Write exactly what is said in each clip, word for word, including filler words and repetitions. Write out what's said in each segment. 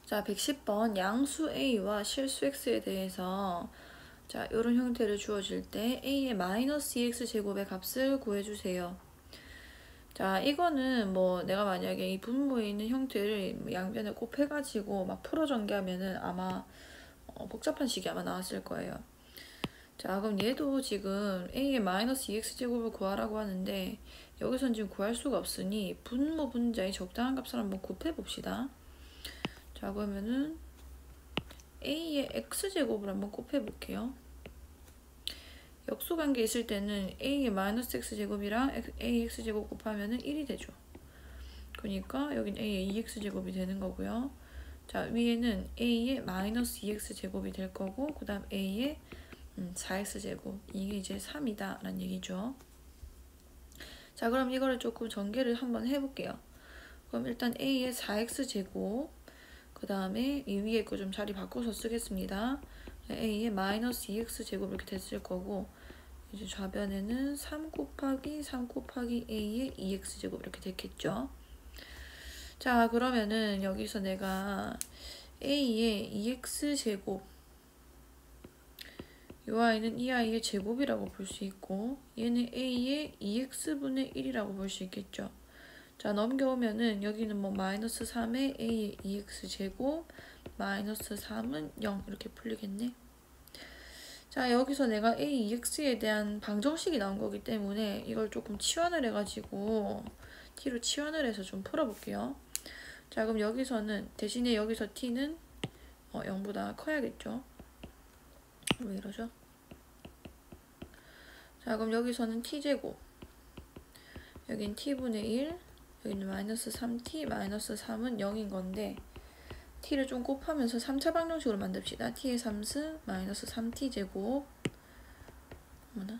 자, 백십 번 양수 a와 실수 x에 대해서 자, 이런 형태를 주어질 때 a의 마이너스 이 엑스 제곱의 값을 구해주세요. 자, 이거는 뭐 내가 만약에 이 분모에 있는 형태를 양변에 곱해가지고 막 풀어 전개하면은 아마 어, 복잡한 식이 아마 나왔을 거예요. 자, 그럼 얘도 지금 a의 마이너스 이 엑스 제곱을 구하라고 하는데 여기선 지금 구할 수가 없으니 분모 분자의 적당한 값을 한번 곱해봅시다. 자, 그러면은 a의 x제곱을 한번 곱해볼게요. 역수관계 있을 때는 a의 마이너스 x제곱이랑 ax제곱 곱하면은 일이 되죠. 그러니까 여긴 a의 이 엑스제곱이 되는 거고요. 자, 위에는 a의 마이너스 이 엑스제곱이 될 거고 그 다음 a의 음, 사 엑스제곱, 이게 이제 삼이다 라는 얘기죠. 자, 그럼 이거를 조금 전개를 한번 해볼게요. 그럼 일단 a의 사 엑스제곱, 그 다음에 이 위에 거 좀 자리 바꿔서 쓰겠습니다. a의 마이너스 이 엑스제곱 이렇게 됐을 거고, 이제 좌변에는 삼 곱하기 삼 곱하기 a의 이 엑스제곱 이렇게 됐겠죠. 자, 그러면은 여기서 내가 a의 이 엑스제곱, 이 아이는 이 아이의 제곱이라고 볼 수 있고 얘는 a의 이 엑스분의 일이라고 볼 수 있겠죠. 자, 넘겨오면은 여기는 뭐 마이너스 삼의 a의 이 엑스제곱 마이너스 삼은 영 이렇게 풀리겠네. 자, 여기서 내가 a 이 엑스에 대한 방정식이 나온 거기 때문에 이걸 조금 치환을 해가지고 t로 치환을 해서 좀 풀어볼게요. 자, 그럼 여기서는 대신에 여기서 t는 어, 영보다 커야겠죠. 왜 이러죠? 자, 그럼 여기서는 t제곱, 여긴 t분의 일, 여기는 마이너스 삼 티, 마이너스 삼은 영인 건데 t를 좀 곱하면서 삼 차 방정식으로 만듭시다. t의 삼승 마이너스 삼 티 제곱, 뭐나?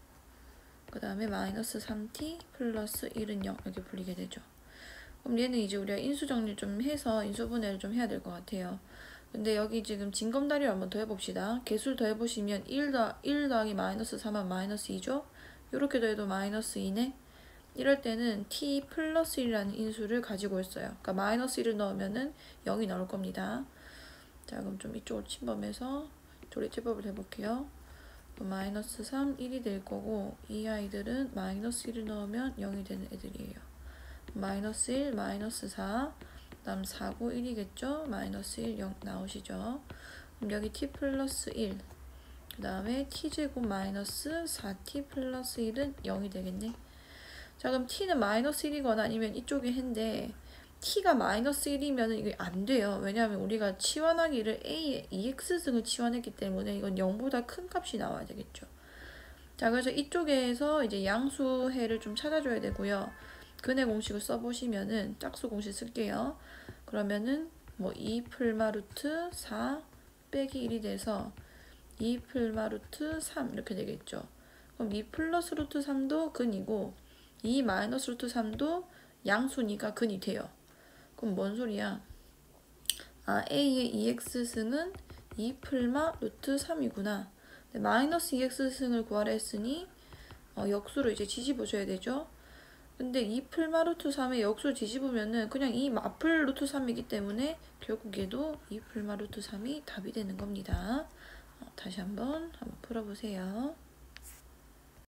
그 다음에 마이너스 삼 티 플러스 일은 영 이렇게 풀리게 되죠. 그럼 얘는 이제 우리가 인수정리 좀 해서 인수분해를 좀 해야 될 것 같아요. 근데 여기 지금 징검다리를 한번 더 해봅시다. 개수를 더 해보시면 일, 더, 일 더하기 마이너스 삼은 마이너스 이죠? 이렇게 더해도 마이너스 이네? 이럴 때는 t 플러스 일이라는 인수를 가지고 있어요. 그러니까 마이너스 일을 넣으면은 영이 나올 겁니다. 자, 그럼 좀 이쪽으로 침범해서 조리제법을 해볼게요. 마이너스 삼, 일이 될 거고 이 아이들은 마이너스 일을 넣으면 영이 되는 애들이에요. 마이너스 일, 마이너스 사, 그 다음 사, 구, 일이겠죠? 마이너스 일, 영 나오시죠? 그럼 여기 t 플러스 일, 그 다음에 t제곱 마이너스 사 티 플러스 일은 영이 되겠네. 자, 그럼 t는 마이너스 일이거나 아니면 이쪽이 해인데 t가 마이너스 일이면 이게 안 돼요. 왜냐하면 우리가 치환하기를 a의 이 엑스승을 치환했기 때문에 이건 영보다 큰 값이 나와야 되겠죠. 자, 그래서 이쪽에서 이제 양수해를 좀 찾아줘야 되고요. 근해 공식을 써보시면은 짝수 공식 쓸게요. 그러면은 뭐 이 플마 루트 사 빼기 일이 돼서 이 플마 루트 삼 이렇게 되겠죠. 그럼 이 플러스 루트 삼도 근이고 이 마이너스 루트 삼도 양수니까 근이 돼요. 그럼 뭔 소리야? 아, a의 이 엑스승은 이 플마 루트 삼이구나. 마이너스 이 엑스승을 구하라 했으니 어, 역수로 이제 뒤집어줘야 되죠. 근데 이 플마 루트 삼의 역수를 뒤집으면은 그냥 이 마플 루트 삼이기 때문에 결국 얘도 이 플마 루트 삼이 답이 되는 겁니다. 어, 다시 한번 한번 풀어보세요.